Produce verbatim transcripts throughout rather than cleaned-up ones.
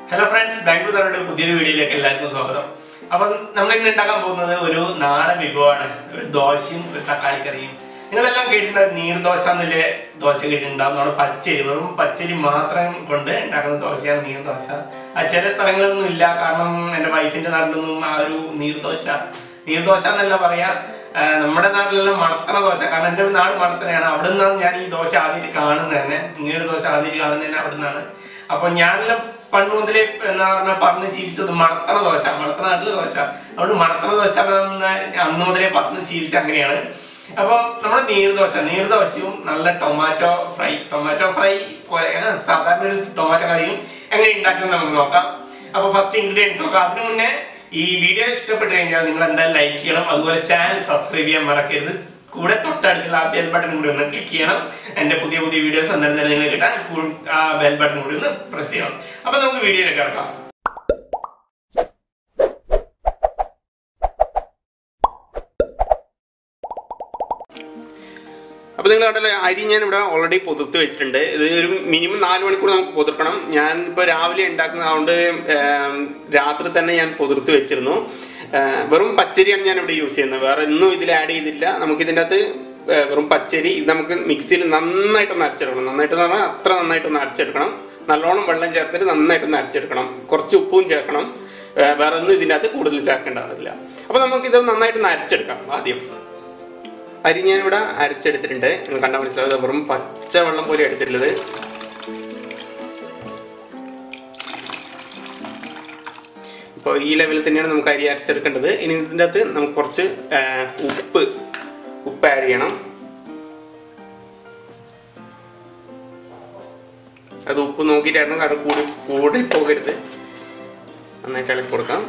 Hello friends, Bangalore Tharade പുതിയൊരു വീഡിയോയിലേക്ക് എല്ലാവർക്കും സ്വാഗതം. അപ്പോൾ നമ്മൾ ഇന്ന് ഉണ്ടാക്കാൻ പോകുന്നത് ഒരു നാടൻ വിഭവമാണ്. ഒരു ദോശയും ഒരു തക്കാളി കറിയും. നിങ്ങളെല്ലാം കേട്ടിട്ടുണ്ട് നീർദോശ എന്നല്ലേ ദോശ കേട്ടിട്ടുണ്ടാവും. നമ്മുടെ പച്ചരി വെറും പച്ചരി മാത്രം കൊണ്ട് ഉണ്ടാക്കുന്ന ദോശയാണ് നീർദോശ. ആ ചില സ്ഥലങ്ങളിലൊന്നും ഇല്ല, കാരണം എൻ്റെ വൈഫിൻ്റെ നാട്ടിലൊന്നും ആ ഒരു നീർദോശ നീർദോശ എന്നല്ല പറയാ, നമ്മുടെ നാട്ടിലെല്ലാം മണത്തണ ദോശ. കാരണം എൻ്റെ നാട് മണത്തണയാണ്. അവിടെ നിന്നാണ് ഞാൻ ഈ ദോശ ആദ്യമായിട്ട് കാണുന്നത് തന്നെ. ഇങ്ങനൊരു ദോശ ആദ്യമായിട്ട് കാണുന്നത് തന്നെ അവിടെ നിന്നാണ്. അപ്പൊ ഞാനെല്ലാം പണ്ട് മുതലേ എന്താ പറഞ്ഞ പറഞ്ഞ് ശീലിച്ചത് മണത്തണ ദോശ, മണത്തണ നാട്ടില് ദോശ. അതുകൊണ്ട് മണത്തണ ദോശ അന്ന് മുതലേ പറഞ്ഞ് ശീലിച്ച അങ്ങനെയാണ്. അപ്പം നമ്മുടെ നീർദോശ നീർദോശയും നല്ല ടൊമാറ്റോ ഫ്രൈ ടൊമാറ്റോ ഫ്രൈ പോലെ സാധാരണ ഒരു ടൊമാറ്റോ കറിയും എങ്ങനെ ഉണ്ടാക്കുന്നത് നമുക്ക് നോക്കാം. അപ്പൊ ഫസ്റ്റ് ഇൻഗ്രീഡിയൻസ് നോക്കാം. അതിനു മുന്നേ ഈ വീഡിയോ ഇഷ്ടപ്പെട്ടു കഴിഞ്ഞാൽ നിങ്ങൾ എന്തായാലും ലൈക്ക് ചെയ്യണം. അതുപോലെ ചാനൽ സബ്സ്ക്രൈബ് ചെയ്യാൻ മറക്കരുത്. കൂടെ തൊട്ടടുത്തുള്ള ആ ബെൽ ബട്ടൺ കൂടി ഒന്ന് ക്ലിക്ക് ചെയ്യണം. എൻ്റെ പുതിയ പുതിയ വീഡിയോസ് എന്തായാലും തന്നെ നിങ്ങൾ കിട്ടാൻ ആ ബെൽ ബട്ടൺ കൂടി ഒന്ന് പ്രസ് ചെയ്യണം. അപ്പൊ നമുക്ക് വീഡിയോയിലേക്ക് കിടക്കാം. അപ്പോൾ നിങ്ങൾ കണ്ടല്ലോ, അരി ഞാൻ ഇവിടെ ഓൾറെഡി പൊതിർത്ത് വെച്ചിട്ടുണ്ട്. ഇത് ഒരു മിനിമം നാല് മണിക്കൂർ നമുക്ക് പൊതിർക്കണം. ഞാൻ ഇപ്പോൾ രാവിലെ ഉണ്ടാക്കുന്നത് അതുകൊണ്ട് രാത്രി തന്നെ ഞാൻ പൊതിർത്ത് വെച്ചിരുന്നു. വെറും പച്ചരിയാണ് ഞാൻ ഇവിടെ യൂസ് ചെയ്യുന്നത്, വേറെ ഒന്നും ഇതിൽ ആഡ് ചെയ്തില്ല. നമുക്കിതിൻ്റെ അകത്ത് വെറും പച്ചരി ഇത് നമുക്ക് മിക്സിയിൽ നന്നായിട്ടൊന്ന് അരച്ചെടുക്കണം. നന്നായിട്ടെന്ന് പറഞ്ഞാൽ അത്ര നന്നായിട്ടൊന്ന് അരച്ചെടുക്കണം. നല്ലോണം വെള്ളം ചേർത്തിട്ട് നന്നായിട്ടൊന്ന് അരച്ചെടുക്കണം. കുറച്ച് ഉപ്പും ചേർക്കണം. വേറെ ഒന്നും ഇതിൻ്റെ അകത്ത് കൂടുതൽ ചേർക്കേണ്ടതില്ല. അപ്പോൾ നമുക്കിത് നന്നായിട്ടൊന്ന് അരച്ചെടുക്കാം. ആദ്യം അരി ഞാനിവിടെ അരച്ചെടുത്തിട്ടുണ്ട്. നിങ്ങൾ കണ്ടാൽ മനസ്സിലാവും, വെറും പച്ച വെള്ളം പോലെ എടുത്തിട്ടുള്ളത്. അപ്പോൾ ഈ ലെവലിൽ തന്നെയാണ് നമുക്ക് അരി അരച്ചെടുക്കേണ്ടത്. ഇനി ഇതിൻ്റെ അകത്ത് നമുക്ക് കുറച്ച് ഉപ്പ് ഉപ്പ് ആഡ് ചെയ്യണം. അത് ഉപ്പ് നോക്കിയിട്ടായിരുന്നു, കാരണം കൂടി കൂടി പോകരുത്. നന്നായിട്ട് ഇളക്കി കൊടുക്കാം.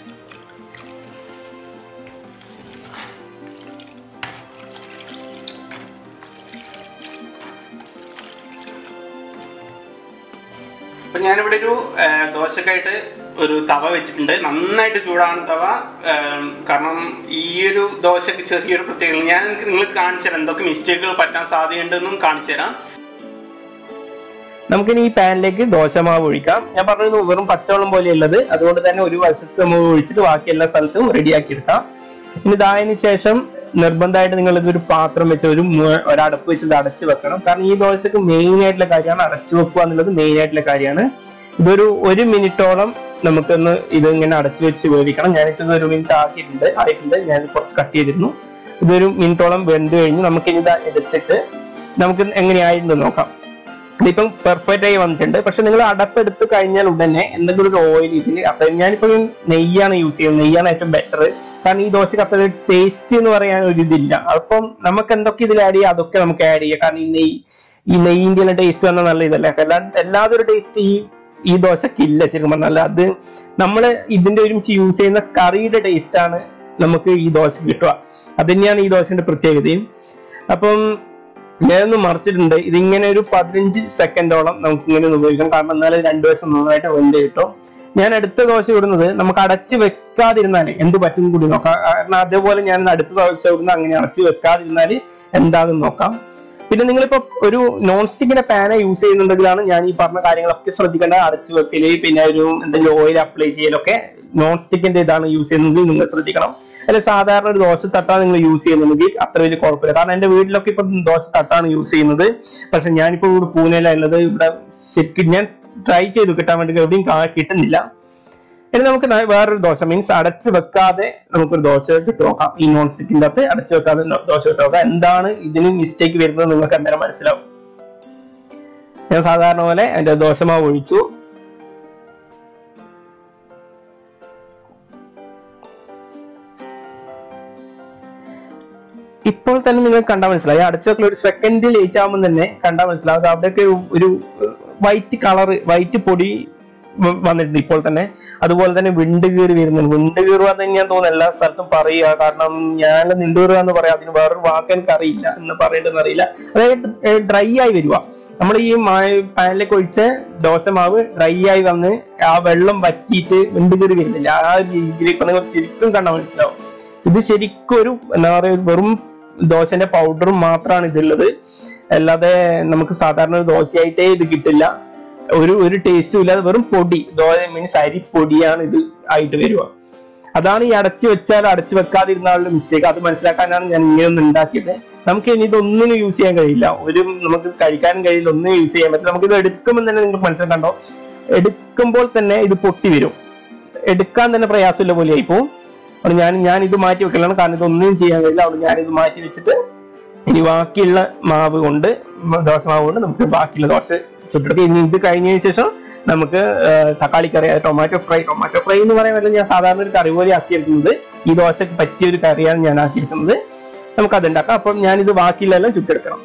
അപ്പം ഞാനിവിടെ ഒരു ദോശക്കായിട്ട് ഒരു തവ വെച്ചിട്ടുണ്ട്. നന്നായിട്ട് ചൂടാണ് തവ. കാരണം ഈ ഒരു ദോശക്ക് ചെറിയൊരു പ്രത്യേകത ഞാൻ നിങ്ങൾക്ക് കാണിച്ചു തരാം. എന്തൊക്കെ മിസ്റ്റേക്കുകൾ പറ്റാൻ സാധ്യതയുണ്ടെന്നും കാണിച്ചു തരാം. നമുക്കിനി ഈ പാനിലേക്ക് ദോശമാവ് ഒഴിക്കാം. ഞാൻ പറഞ്ഞത് വെറും പച്ചവെള്ളം പോലെയുള്ളത്, അതുകൊണ്ട് തന്നെ ഒരു വശത്ത് നമ്മൾ ഒഴിച്ചിട്ട് ബാക്കി എല്ലാ സ്ഥലത്തും റെഡിയാക്കി എടുക്കാം. ഇനി ഇതായതിനു ശേഷം നിർബന്ധമായിട്ട് നിങ്ങൾ ഇതൊരു പാത്രം വെച്ച് ഒരു ഒരടപ്പ് വെച്ച് അടച്ചു വെക്കണം. കാരണം ഈ ദോശക്ക് മെയിൻ ആയിട്ടുള്ള കാര്യമാണ് അടച്ചു വെക്കുക എന്നുള്ളത്. മെയിൻ ആയിട്ടുള്ള കാര്യമാണ്. ഇതൊരു ഒരു മിനിറ്റോളം നമുക്കൊന്ന് ഇത് ഇങ്ങനെ അടച്ചു വെച്ച് വേവിക്കണം. ഞാനിത് ഒരു മിനിറ്റ് ആക്കിയിട്ടുണ്ട് ആയിട്ടുണ്ട് ഞാൻ കുറച്ച് കട്ട് ചെയ്തിരുന്നു. ഇതൊരു മിനിറ്റോളം വെന്ത് കഴിഞ്ഞ് നമുക്കിനി ഇത് എടുത്തിട്ട് നമുക്ക് എങ്ങനെയായിരുന്നു നോക്കാം. ഇതിപ്പം പെർഫെക്റ്റ് ആയി വന്നിട്ടുണ്ട്. പക്ഷെ നിങ്ങൾ അടപ്പെടുത്ത് കഴിഞ്ഞാൽ ഉടനെ എന്തെങ്കിലും ഒരു ഓയിൽ ഇതിൽ അപ്പൊ ഞാനിപ്പോ നെയ്യാണ് യൂസ് ചെയ്യുന്നത്. നെയ്യാണ് ഏറ്റവും ബെറ്റർ. കാരണം ഈ ദോശക്ക് അത്ര ടേസ്റ്റ് എന്ന് പറയാൻ ഒരു ഇതില്ല. അപ്പം നമുക്ക് എന്തൊക്കെ ഇതിൽ ആഡ് ചെയ്യാം അതൊക്കെ നമുക്ക് ആഡ് ചെയ്യാം. കാരണം ഈ നെയ്യ് ഈ നെയ്യിന്റെ ടേസ്റ്റ് വന്നാൽ നല്ല ഇതല്ല. എല്ലാ എല്ലാതൊരു ഒരു ടേസ്റ്റ് ഈ ഈ ദോശക്ക് ഇല്ല ശരിക്കും പറഞ്ഞാൽ. അത് നമ്മൾ ഇതിന്റെ ഒരുമിച്ച് യൂസ് ചെയ്യുന്ന കറിയുടെ ടേസ്റ്റ് ആണ് നമുക്ക് ഈ ദോശ കിട്ടുക. അത് തന്നെയാണ് ഈ ദോശയുടെ പ്രത്യേകതയും. അപ്പം ഞാനൊന്ന് മറിച്ചിട്ടുണ്ട്. ഇതിങ്ങനെ ഒരു പതിനഞ്ച് സെക്കൻഡോളം നമുക്ക് ഇങ്ങനെ ഉപയോഗിക്കാം. കാരണം എന്നാലും രണ്ടു ദിവസം നന്നായിട്ട് വെന്ത് കിട്ടും. ഞാൻ അടുത്ത ദോശ ഇടുന്നത് നമുക്ക് അടച്ച് വെക്കാതിരുന്നാൽ എന്ത് പറ്റും കൂടി നോക്കാം. കാരണം അതേപോലെ ഞാൻ അടുത്ത ദോശ ഇടുന്നത് അങ്ങനെ അടച്ച് വെക്കാതിരുന്നാൽ എന്താണെന്ന് നോക്കാം. പിന്നെ നിങ്ങളിപ്പോ ഒരു നോൺ സ്റ്റിക്കിന്റെ പാന യൂസ് ചെയ്യുന്നുണ്ടെങ്കിലാണ് ഞാൻ ഈ പറഞ്ഞ കാര്യങ്ങളൊക്കെ ശ്രദ്ധിക്കേണ്ടത്. അടച്ചു വെക്കല്, പിന്നെ ഒരു എന്തെങ്കിലും ഓയിൽ അപ്ലൈ ചെയ്യലൊക്കെ നോൺ സ്റ്റിക്കിന്റെ ഇതാണ് യൂസ് ചെയ്യുന്നത് നിങ്ങൾ ശ്രദ്ധിക്കണം. അല്ലെ സാധാരണ ഒരു ദോശ തട്ടാണ് നിങ്ങൾ യൂസ് ചെയ്യുന്നുണ്ടെങ്കിൽ അത്ര വലിയ കുഴപ്പമില്ല. കാരണം എന്റെ വീട്ടിലൊക്കെ ഇപ്പൊ ദോശ തട്ടാണ് യൂസ് ചെയ്യുന്നത്. പക്ഷെ ഞാനിപ്പോ ഇവിടെ പൂനെയിലുള്ളത്. ഇവിടെ ശരിക്കും ഞാൻ ട്രൈ ചെയ്തു കിട്ടാൻ വേണ്ടി എവിടെയും കിട്ടുന്നില്ല. ഇനി നമുക്ക് വേറൊരു ദോശ മീൻസ് അടച്ചു വെക്കാതെ നമുക്കൊരു ദോശ ചുട്ട് നോക്കാം. ഈ നോൺ സ്റ്റിക്കിന്റെ അകത്ത് അടച്ചു വെക്കാതെ ദോശ ചുട്ട് നോക്കാം. എന്താണ് ഇതിന് മിസ്റ്റേക്ക് വരുന്നത് നിങ്ങൾക്ക് എന്തായാലും മനസ്സിലാവും. ഞാൻ സാധാരണ പോലെ എന്റെ ദോശമാവ് ഒഴിച്ചു. ഇപ്പോൾ തന്നെ നിങ്ങൾക്ക് കണ്ടാൽ മനസ്സിലായി. അടച്ചു വെക്കൽ ഒരു സെക്കൻഡ് ലേറ്റ് ആകുമ്പോൾ തന്നെ കണ്ടാൽ മനസ്സിലാവും. അവിടെയൊക്കെ ഒരു വൈറ്റ് കളറ് വൈറ്റ് പൊടി വന്നിട്ടുണ്ട് ഇപ്പോൾ തന്നെ. അതുപോലെ തന്നെ വിണ്ട് കീറി വരുന്നുണ്ട്. വിണ്ട് കീറുക തന്നെ ഞാൻ തോന്നുന്നു എല്ലാ സ്ഥലത്തും പറയുക. കാരണം ഞാൻ നിണ്ട് കീറുക എന്ന് പറയാം. അതിന് വേറൊരു വാക്ക് എനിക്ക് അറിയില്ല, എന്ന് പറയേണ്ടതെന്ന് അറിയില്ല. അതായത് ഡ്രൈ ആയി വരിക. നമ്മൾ ഈ പാനിലേക്ക് ഒഴിച്ച ദോശമാവ് ഡ്രൈ ആയി വന്ന് ആ വെള്ളം വറ്റിയിട്ട് വിണ്ട് കീറി വരുന്നില്ല. ആ രീതിയിലേക്ക് നിങ്ങൾ ശരിക്കും കണ്ടാൽ മനസ്സിലാവും. ഇത് ശരിക്കും ഒരു എന്താ പറയുക വെറും ദോശന്റെ പൗഡറും മാത്രമാണ് ഇതുള്ളത്. അല്ലാതെ നമുക്ക് സാധാരണ ഒരു ദോശയായിട്ടേ ഇത് കിട്ടില്ല. ഒരു ഒരു ടേസ്റ്റും ഇല്ലാതെ വെറും പൊടി, ദോശ മീൻസ് അരിപ്പൊടിയാണ് ഇത് ആയിട്ട് വരിക. അതാണ് ഈ അടച്ചു വെച്ചാൽ അടച്ചു വെക്കാതിരുന്നാലുള്ള മിസ്റ്റേക്ക്. അത് മനസ്സിലാക്കാനാണ് ഞാൻ ഇങ്ങനെ ഒന്ന് ഉണ്ടാക്കിയത്. നമുക്ക് ഇനി ഇതൊന്നിനും യൂസ് ചെയ്യാൻ കഴിയില്ല, ഒരു നമുക്ക് കഴിക്കാനും കഴിയില്ല, ഒന്നും യൂസ് ചെയ്യാൻ പറ്റില്ല. നമുക്കിത് എടുക്കുമ്പോൾ തന്നെ നിങ്ങൾക്ക് മനസ്സിലാക്കണ്ടോ, എടുക്കുമ്പോൾ തന്നെ ഇത് പൊട്ടി വരും, എടുക്കാൻ തന്നെ പ്രയാസമില്ല പോലെ ആയിപ്പോ. അപ്പോൾ ഞാൻ ഞാൻ ഇത് മാറ്റി വെക്കലാണ്, കാരണം ഇതൊന്നും ചെയ്യാൻ കഴിയില്ല. അതുകൊണ്ട് ഞാനിത് മാറ്റി വെച്ചിട്ട് ഇനി ബാക്കിയുള്ള മാവ് കൊണ്ട്, ദോശ മാവ് കൊണ്ട് നമുക്ക് ബാക്കിയുള്ള ദോശ ചുട്ടെടുക്കാം. ഇനി ഇത് കഴിഞ്ഞതിന് ശേഷം നമുക്ക് തക്കാളി കറി, ടൊമാറ്റോ ഫ്രൈ. ടൊമാറ്റോ ഫ്രൈ എന്ന് പറയാൻ പറ്റില്ല, ഞാൻ സാധാരണ ഒരു കറി പോലെ ആക്കിയെടുക്കുന്നത്. ഈ ദോശക്ക് പറ്റിയ ഒരു കറിയാണ് ഞാൻ ആക്കിയിരിക്കുന്നത്. നമുക്ക് അത് ഉണ്ടാക്കാം. അപ്പം ഞാനിത് ബാക്കിയുള്ളതെല്ലാം ചുട്ടെടുക്കണം.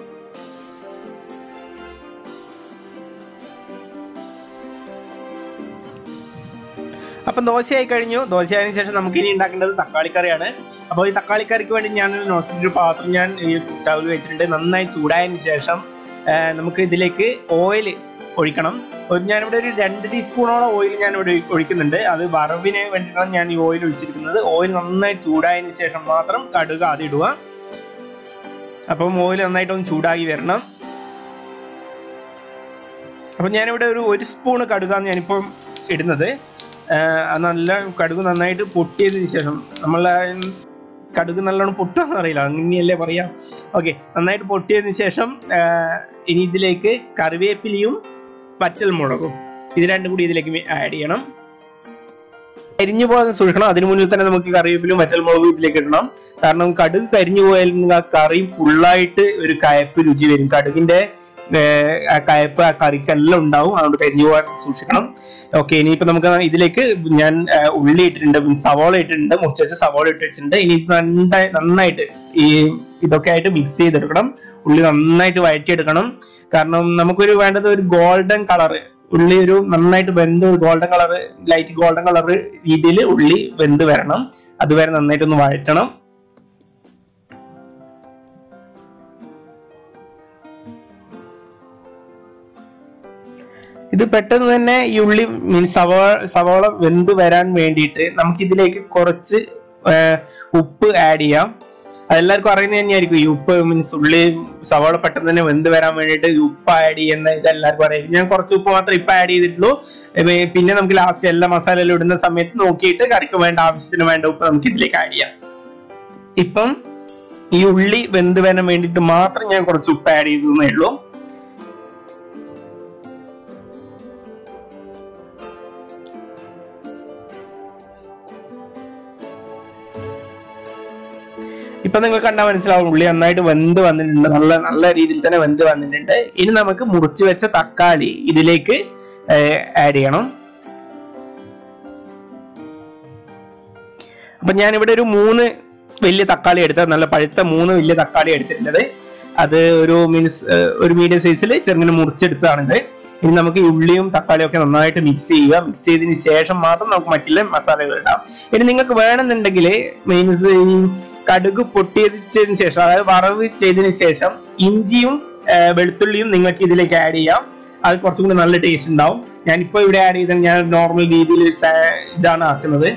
അപ്പം ദോശയായി കഴിഞ്ഞു. ദോശയായതിനു ശേഷം നമുക്ക് ഇനി ഉണ്ടാക്കേണ്ടത് തക്കാളി കറിയാണ്. അപ്പോൾ ഈ തക്കാളി കറിക്ക് വേണ്ടി ഞാൻ നോൺസ്റ്റിക്ക് പാത്രം ഞാൻ ഈ സ്റ്റൗവിൽ വെച്ചിട്ടുണ്ട്. നന്നായി ചൂടായതിനു ശേഷം നമുക്ക് ഇതിലേക്ക് ഓയിൽ ഒഴിക്കണം. ഞാനിവിടെ ഒരു രണ്ട് ടീസ്പൂണോളം ഓയിൽ ഞാനിവിടെ ഒഴിക്കുന്നുണ്ട്. അത് വറവിന് വേണ്ടിയിട്ടാണ് ഞാൻ ഈ ഓയിൽ ഒഴിച്ചിരിക്കുന്നത്. ഓയിൽ നന്നായി ചൂടായതിനു ശേഷം മാത്രം കടുക് ആദ്യം ഇടുക. അപ്പം ഓയിൽ നന്നായിട്ടൊന്ന് ചൂടായി വരണം. അപ്പം ഞാനിവിടെ ഒരു ഒരു സ്പൂണ് കടുകാണ് ഞാനിപ്പം ഇടുന്നത്. നല്ല കടുക് നന്നായിട്ട് പൊട്ടിയതിന് ശേഷം, നമ്മളെ കടുക് നല്ലോണം പൊട്ടുകയെന്ന് അറിയില്ല, അങ്ങനെയല്ലേ പറയാം. ഓക്കെ, നന്നായിട്ട് പൊട്ടിയതിന് ശേഷം ഇനി ഇതിലേക്ക് കറിവേപ്പിലയും വറ്റൽ മുളകും ഇത് രണ്ടും കൂടി ഇതിലേക്ക് ആഡ് ചെയ്യണം. കരിഞ്ഞു പോകാൻ സൂക്ഷിക്കണം. അതിന് മുന്നിൽ തന്നെ നമുക്ക് കറിവേപ്പിലും വറ്റൽ മുളകും ഇതിലേക്ക് ഇടണം. കാരണം കടുക് കരിഞ്ഞു പോയാൽ ആ കറി ഫുള്ളായിട്ട് ഒരു കയപ്പ് രുചി വരും. കടുകിന്റെ ആ കയപ്പ് ആ കറിക്കെല്ലാം ഉണ്ടാവും. അതുകൊണ്ട് കരിഞ്ഞു പോകാൻ സൂക്ഷിക്കണം. ഓക്കെ, ഇനിയിപ്പോ നമുക്ക് ഇതിലേക്ക് ഞാൻ ഉള്ളി ഇട്ടിട്ടുണ്ട്, സവാള ഇട്ടിട്ടുണ്ട്, മുറിച്ച് വെച്ച് സവാള ഇട്ട് വെച്ചിട്ടുണ്ട്. ഇനി നന്നായി നന്നായിട്ട് ഈ ഇതൊക്കെ ആയിട്ട് മിക്സ് ചെയ്തെടുക്കണം. ഉള്ളി നന്നായിട്ട് വഴറ്റിയെടുക്കണം. കാരണം നമുക്കൊരു വേണ്ടത് ഒരു ഗോൾഡൻ കളറ്, ഉള്ളി ഒരു നന്നായിട്ട് വെന്ത് golden colour, light golden colour രീതിയിൽ ഉള്ളി വെന്ത് വരണം. അതുവരെ നന്നായിട്ടൊന്ന് വഴറ്റണം. ഇത് പെട്ടെന്ന് തന്നെ ഈ ഉള്ളി മീൻസ് സവാള സവാള വെന്ത് വരാൻ വേണ്ടിയിട്ട് നമുക്ക് ഇതിലേക്ക് കുറച്ച് ഉപ്പ് ആഡ് ചെയ്യാം. അതെല്ലാവർക്കും അറിയുന്നത് തന്നെയായിരിക്കും. ഈ ഉപ്പ് മീൻസ് ഉള്ളി സവാള പെട്ടെന്ന് തന്നെ വെന്ത് വരാൻ വേണ്ടിയിട്ട് ഉപ്പ് ആഡ് ചെയ്യുന്ന ഇതെല്ലാവർക്കും അറിയാം. ഞാൻ കുറച്ച് ഉപ്പ് മാത്രം ഇപ്പം ആഡ് ചെയ്തിട്ടുള്ളൂ. പിന്നെ നമുക്ക് ലാസ്റ്റ് എല്ലാ മസാലയിലും ഇടുന്ന സമയത്ത് നോക്കിയിട്ട് കറിക്ക് വേണ്ട ആവശ്യത്തിന് വേണ്ട ഉപ്പ് നമുക്ക് ഇതിലേക്ക് ആഡ് ചെയ്യാം. ഇപ്പം ഈ ഉള്ളി വെന്ത് വരാൻ വേണ്ടിയിട്ട് മാത്രം ഞാൻ കുറച്ച് ഉപ്പ് ആഡ് ചെയ്തേ ഉള്ളൂ. ഇപ്പൊ നിങ്ങൾ കണ്ടാൽ മനസ്സിലാവും ഉള്ളി നന്നായിട്ട് വെന്ത് വന്നിട്ടുണ്ട്, നല്ല നല്ല രീതിയിൽ തന്നെ വെന്ത് വന്നിട്ടുണ്ട്. ഇനി നമുക്ക് മുറിച്ച് വെച്ച തക്കാളി ഇതിലേക്ക് ആഡ് ചെയ്യണം. അപ്പൊ ഞാൻ ഇവിടെ ഒരു മൂന്ന് വലിയ തക്കാളി എടുത്തത്, നല്ല പഴുത്ത മൂന്ന് വലിയ തക്കാളി എടുത്തിട്ടുള്ളത്. അത് ഒരു മീൻസ് ഒരു മീഡിയം സൈസിൽ ചെറുങ്ങനെ മുറിച്ചെടുത്തതാണിത്. ഇനി നമുക്ക് ഉള്ളിയും തക്കാളിയും ഒക്കെ നന്നായിട്ട് മിക്സ് ചെയ്യുക. മിക്സ് ചെയ്തതിന് ശേഷം മാത്രം നമുക്ക് മറ്റുള്ള മസാലകൾ ഇടാം. ഇനി നിങ്ങൾക്ക് വേണമെന്നുണ്ടെങ്കിൽ മീൻസ് ഈ കടുക് പൊട്ടിയതിന് ശേഷം, അതായത് വറവ് ചെയ്തതിന് ശേഷം ഇഞ്ചിയും വെളുത്തുള്ളിയും നിങ്ങൾക്ക് ഇതിലേക്ക് ആഡ് ചെയ്യാം. അത് കുറച്ചും കൂടി നല്ല ടേസ്റ്റ് ഉണ്ടാവും. ഞാനിപ്പോൾ ഇവിടെ ആഡ് ചെയ്താൽ ഞാൻ നോർമൽ രീതിയിൽ ഇതാണ് ആക്കുന്നത്.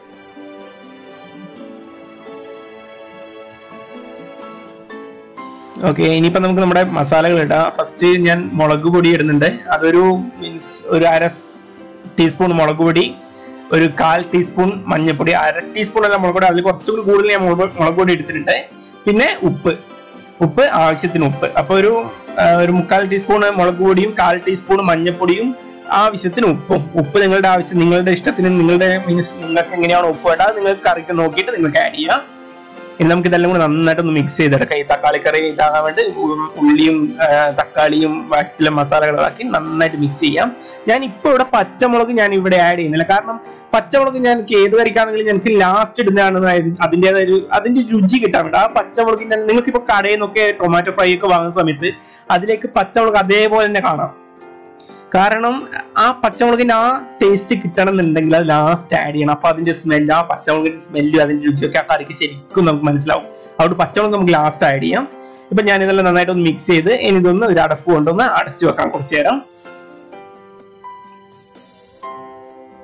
ഓക്കെ, ഇനിയിപ്പോ നമുക്ക് നമ്മുടെ മസാലകൾ ഇടാം. ഫസ്റ്റ് ഞാൻ മുളക് പൊടി ഇടുന്നുണ്ട്. അതൊരു മീൻസ് ഒരു അര ടീസ്പൂൺ മുളക് പൊടി, ഒരു കാൽ ടീസ്പൂൺ മഞ്ഞൾപ്പൊടി, അര ടീസ്പൂൺ അല്ല മുളക് പൊടി, അതിൽ കുറച്ചുകൂടി കൂടുതൽ ഞാൻ മുളക് പൊടി എടുത്തിട്ടുണ്ട്. പിന്നെ ഉപ്പ് ഉപ്പ് ആവശ്യത്തിന് ഉപ്പ്. അപ്പൊ ഒരു ഒരു മുക്കാൽ ടീസ്പൂൺ മുളക് പൊടിയും കാൽ ടീസ്പൂൺ മഞ്ഞൾപ്പൊടിയും ആവശ്യത്തിന് ഉപ്പും. ഉപ്പ് നിങ്ങളുടെ ആവശ്യം, നിങ്ങളുടെ ഇഷ്ടത്തിന്, നിങ്ങളുടെ മീൻസ് നിങ്ങൾക്ക് എങ്ങനെയാണ് ഉപ്പ് വേണ്ടത് നിങ്ങൾക്ക് കറിക്ക് നോക്കിയിട്ട് നിങ്ങൾക്ക് ആഡ് ചെയ്യാം. ഇനി നമുക്ക് ഇതെല്ലാം കൂടി നന്നായിട്ടൊന്ന് മിക്സ് ചെയ്തെടുക്കാം. ഈ തക്കാളി കറി ഇതാകാൻ വേണ്ടി ഉള്ളിയും തക്കാളിയും വഴറ്റിലെ മസാലകളാക്കി നന്നായിട്ട് മിക്സ് ചെയ്യാം. ഞാൻ ഇപ്പൊ ഇവിടെ പച്ചമുളക് ഞാൻ ഇവിടെ ആഡ് ചെയ്യുന്നില്ല. കാരണം പച്ചമുളക് ഞാൻ ഏത് കറിക്കാണെങ്കിലും ഞങ്ങൾക്ക് ലാസ്റ്റ് ഇടുന്നതാണ് അതിൻ്റെതായ ഒരു അതിന്റെ രുചി കിട്ടാൻ വേണ്ടി. ആ പച്ചമുളക് നിങ്ങൾക്ക് ഇപ്പൊ കടയിൽ നിന്നൊക്കെ ടൊമാറ്റോ ഫ്രൈ ഒക്കെ വാങ്ങുന്ന സമയത്ത് അതിലേക്ക് പച്ചമുളക് അതേപോലെ തന്നെ കാണാം. കാരണം ആ പച്ചമുളകിന്റെ ആ ടേസ്റ്റ് കിട്ടണം എന്നുണ്ടെങ്കിൽ അത് ലാസ്റ്റ് ആഡ് ചെയ്യണം. അപ്പൊ അതിന്റെ സ്മെല്ല്, ആ പച്ചമുളകിന്റെ സ്മെല്ലും അതിന്റെ രുചിയൊക്കെ ആ കറിക്ക് ശരിക്കും നമുക്ക് മനസ്സിലാവും. അതുകൊണ്ട് പച്ചമുളക് നമുക്ക് ലാസ്റ്റ് ആഡ് ചെയ്യാം. ഇപ്പൊ ഞാൻ ഇതെല്ലാം നന്നായിട്ട് ഒന്ന് മിക്സ് ചെയ്ത് ഇനി ഇതൊന്ന് ഒരു അടപ്പ് കൊണ്ടൊന്ന് അടച്ചു വെക്കാം കുറച്ചു നേരം.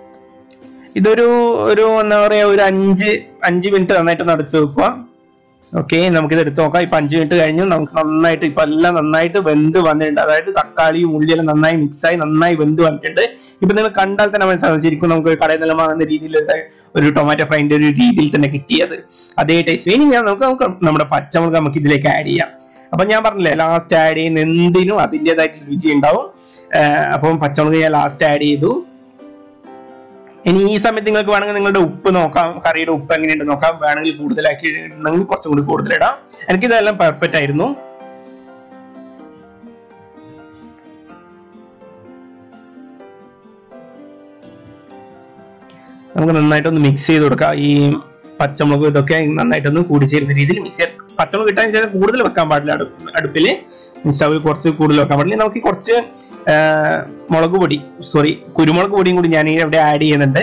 ഇതൊരു ഒരു എന്താ പറയാ ഒരു അഞ്ച് അഞ്ച് മിനിറ്റ് നന്നായിട്ടൊന്ന് അടച്ചു വെക്കുക. ഓക്കെ, നമുക്കിത് എടുത്ത് നോക്കാം. ഇപ്പൊ അഞ്ച് മിനിറ്റ് കഴിഞ്ഞു. നമുക്ക് നന്നായിട്ട് ഇപ്പൊ എല്ലാം നന്നായിട്ട് വെന്ത് വന്നിട്ടുണ്ട്. അതായത് തക്കാളിയും ഉള്ളിയെല്ലാം നന്നായി മിക്സായി നന്നായി വെന്ത് വന്നിട്ടുണ്ട്. ഇപ്പൊ നിങ്ങൾ കണ്ടാൽ തന്നെ മനസ്സിലാവും ശരിക്കും നമുക്ക് കടയിൽ നിന്നെല്ലാം വാങ്ങുന്ന രീതിയിലുള്ള ഒരു ടൊമാറ്റോ ഫ്രൈന്റെ ഒരു രീതിയിൽ തന്നെ കിട്ടിയത് അതേ ടേസ്റ്റ്. ഇനി ഞാൻ നമുക്ക് നമുക്ക് നമ്മുടെ പച്ചമുളക് നമുക്ക് ഇതിലേക്ക് ആഡ് ചെയ്യാം. അപ്പൊ ഞാൻ പറഞ്ഞില്ലേ ലാസ്റ്റ് ആഡ് ചെയ്യുന്ന എന്തിനും അതിൻ്റെതായിട്ട് രുചി ഉണ്ടാവും. അപ്പം പച്ചമുളക് ഞാൻ ലാസ്റ്റ് ആഡ് ചെയ്തു. ഇനി ഈ സമയത്ത് നിങ്ങൾക്ക് വേണമെങ്കിൽ നിങ്ങളുടെ ഉപ്പ് നോക്കാം, കറിയുടെ ഉപ്പ് എങ്ങനെയുണ്ട് നോക്കാം. വേണമെങ്കിൽ കൂടുതലാക്കി ഇടണമെങ്കിൽ കുറച്ചും കൂടി കൂടുതൽ ഇടാം. എനിക്കിതെല്ലാം പെർഫെക്റ്റ് ആയിരുന്നു. നമുക്ക് നന്നായിട്ടൊന്ന് മിക്സ് ചെയ്ത് കൊടുക്കാം. ഈ പച്ചമുളക് ഇതൊക്കെ നന്നായിട്ടൊന്ന് കൂടിച്ചേരുന്ന രീതിയിൽ മിക്സ് ചെയ്യാം. പച്ചമുളക് ഇട്ടാൽ ശേഷം കൂടുതൽ വെക്കാൻ പാടില്ല അടുപ്പിൽ, സ്റ്റവിൽ കുറച്ച് കൂടുതൽ വെക്കാൻ പാടില്ല. നമുക്ക് കുറച്ച് മുളക് പൊടി സോറി കുരുമുളക് പൊടിയും കൂടി ഞാൻ ഇവിടെ ആഡ് ചെയ്യുന്നുണ്ട്.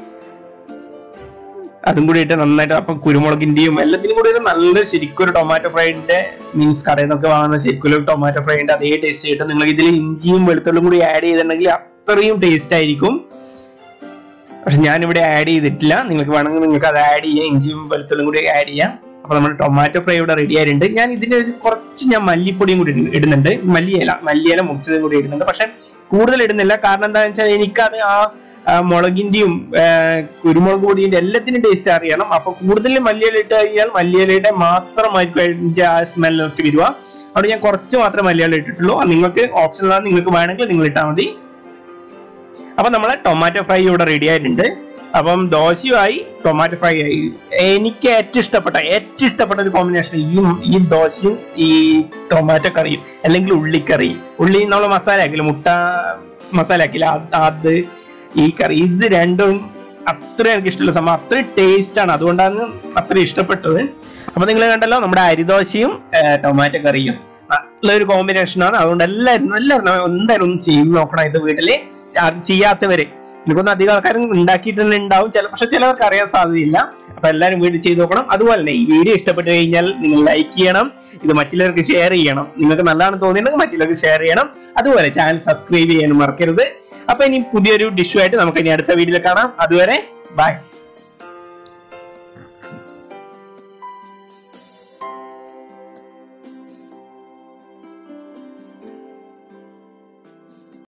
അതും കൂടി ഇട്ട് നന്നായിട്ട് അപ്പം കുരുമുളകിന്റെയും എല്ലാത്തിനും കൂടി ഒരു നല്ലൊരു ശരിക്കും ഒരു ടൊമാറ്റോ ഫ്രൈഡിന്റെ മീൻസ് കടയിൽ നിന്നൊക്കെ വാങ്ങുന്ന ശരിക്കും ഒരു ടൊമാറ്റോ ഫ്രൈഡിന്റെ അതേ ടേസ്റ്റ് ആയിട്ട് നിങ്ങൾ ഇതിൽ ഇഞ്ചിയും വെളുത്തുള്ളും കൂടി ആഡ് ചെയ്തിട്ടുണ്ടെങ്കിൽ അത്രയും ടേസ്റ്റ് ആയിരിക്കും. പക്ഷെ ഞാനിവിടെ ആഡ് ചെയ്തിട്ടില്ല. നിങ്ങൾക്ക് വേണമെങ്കിൽ നിങ്ങൾക്ക് അത് ആഡ് ചെയ്യാം, ഇഞ്ചിയും വെളുത്തുള്ളും കൂടി ആഡ് ചെയ്യാം. അപ്പൊ നമ്മുടെ ടൊമാറ്റോ ഫ്രൈ ഇവിടെ റെഡി ആയിട്ടുണ്ട്. ഞാൻ ഇതിന്റെ കുറച്ച് ഞാൻ മല്ലിപ്പൊടിയും കൂടി ഇടുന്നുണ്ട്, മല്ലിയില മല്ലിയില മുറിച്ചതും കൂടി ഇടുന്നുണ്ട്. പക്ഷെ കൂടുതൽ ഇടുന്നില്ല. കാരണം എന്താണെന്ന് വെച്ചാൽ എനിക്കത് ആ മുളകിന്റെയും കുരുമുളക് പൊടിയുടെ എല്ലാത്തിനും ടേസ്റ്റ് അറിയണം. അപ്പൊ കൂടുതൽ മല്ലിയില ഇട്ട് കഴിഞ്ഞാൽ മല്ലിയിലയുടെ മാത്രമായിരിക്കും അതിന്റെ ആ സ്മെല്ലൊക്കെ വരിക. അവിടെ ഞാൻ കുറച്ച് മാത്രമേ മല്ലിയില ഇട്ടിട്ടുള്ളൂ. നിങ്ങൾക്ക് ഓപ്ഷനിലാണ്, നിങ്ങൾക്ക് വേണമെങ്കിൽ നിങ്ങൾ ഇട്ടാൽ മതി. അപ്പൊ നമ്മളെ ടൊമാറ്റോ ഫ്രൈ ഇവിടെ റെഡി ആയിട്ടുണ്ട്. അപ്പം ദോശയുമായി ടൊമാറ്റോ ഫ്രൈ ആയി. എനിക്ക് ഏറ്റവും ഇഷ്ടപ്പെട്ട ഏറ്റവും ഇഷ്ടപ്പെട്ട ഒരു കോമ്പിനേഷൻ ഈ ഈ ദോശയും ഈ ടൊമാറ്റോ കറിയും അല്ലെങ്കിൽ ഉള്ളിക്കറി. ഉള്ളി നമ്മൾ മസാല ആക്കില്ല, മുട്ട മസാല ആക്കില്ല, അത് ഈ കറി ഇത് രണ്ടും അത്ര എനിക്ക് ഇഷ്ടമുള്ള സംഭവം. അത്രയും ടേസ്റ്റ് ആണ്, അതുകൊണ്ടാണ് അത്ര ഇഷ്ടപ്പെട്ടത്. അപ്പൊ നിങ്ങൾ കണ്ടല്ലോ നമ്മുടെ അരിദോശയും ടൊമാറ്റോ കറിയും നല്ലൊരു കോമ്പിനേഷനാണ്. അതുകൊണ്ട് എല്ലാവരും എല്ലാവരും എന്തായാലും ഒന്ന് ചെയ്ത് നോക്കണം ഇത് വീട്ടില്. ചെയ്യാത്തവര് എനിക്കൊന്നും അധികം ആൾക്കാരും ഉണ്ടാക്കിയിട്ട് ഉണ്ടാവും, ചില പക്ഷെ ചിലവർക്ക് അറിയാൻ സാധ്യതയില്ല. അപ്പൊ എല്ലാവരും വീട്ടിൽ ചെയ്ത് നോക്കണം. അതുപോലെ തന്നെ ഈ വീഡിയോ ഇഷ്ടപ്പെട്ടു കഴിഞ്ഞാൽ നിങ്ങൾ ലൈക്ക് ചെയ്യണം, ഇത് മറ്റുള്ളവർക്ക് ഷെയർ ചെയ്യണം. നിങ്ങൾക്ക് നല്ലതാണെന്ന് തോന്നിയിട്ടുണ്ടെങ്കിൽ മറ്റുള്ളവർക്ക് ഷെയർ ചെയ്യണം. അതുപോലെ ചാനൽ സബ്സ്ക്രൈബ് ചെയ്യാനും മറക്കരുത്. അപ്പൊ ഇനി പുതിയൊരു ഡിഷുമായിട്ട് നമുക്ക് ഇനി അടുത്ത വീഡിയോയിൽ കാണാം. അതുവരെ ബൈ.